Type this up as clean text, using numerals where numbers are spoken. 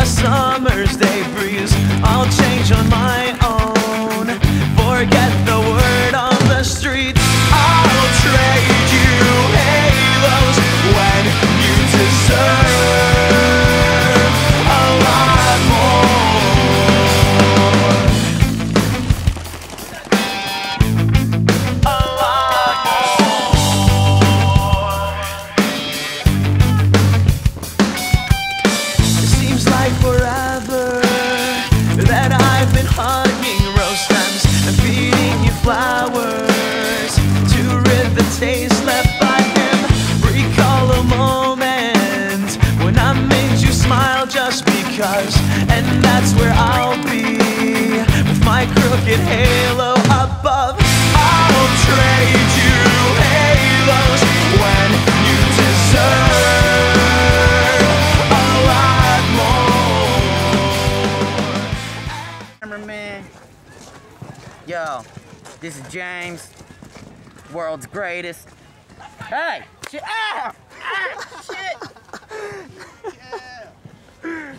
summer's day breeze. I'll change on my own. Forget the word on the streets. I'll trade you halos when you deserve a lot more. A lot more. It seems like forever that I've been hugging rose stems and feeding you flowers to rid the taste left by him. Recall a moment when I made you smile just because, and that's where I'll be with my crooked halo above. I'll trade you halos when you deserve a lot more. Cameraman. Yo, this is James, world's greatest. Hey! Shit! Ah! Ah! Shit! Yeah!